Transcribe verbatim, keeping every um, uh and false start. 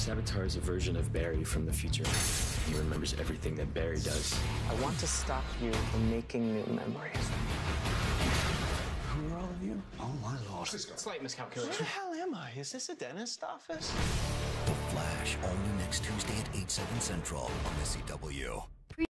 Savitar is a version of Barry from the future. He remembers everything that Barry does. I want to stop you from making new memories. Who are all of you? Oh, my lord. Slight miscalculation. Where the hell am I? Is this a dentist office? The Flash, all new next Tuesday at eight, seven Central on the C W.